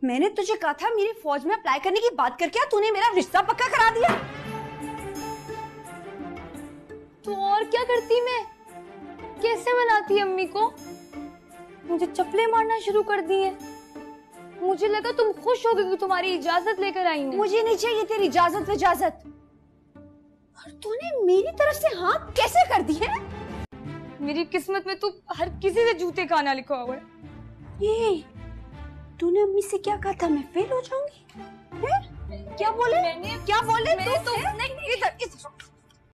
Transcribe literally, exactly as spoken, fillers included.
मैंने तुझे कहा था मेरी फौज में अप्लाई करने की बात करके तूने मेरा रिश्ता पक्का करा दिया। तो और क्या करती मैं? कैसे मनाती अम्मी को? मुझे चप्पलें मारना शुरू कर दी है। मुझे लगा तुम खुश हो गई कि तुम्हारी इजाजत लेकर आई हूँ। मुझे नहीं चाहिए तेरी इजाजत इजाजत। और तूने मेरी तरफ से हाँ कैसे कर दी है? मेरी किस्मत में तू हर किसी से जूते खाना लिखा हुआ है। ये तूने अम्मी से क्या कहा था मैं फेल हो जाऊंगी? है? क्या बोले? मैंने क्या बोले? मैंने तू तो नहीं, इधर इधर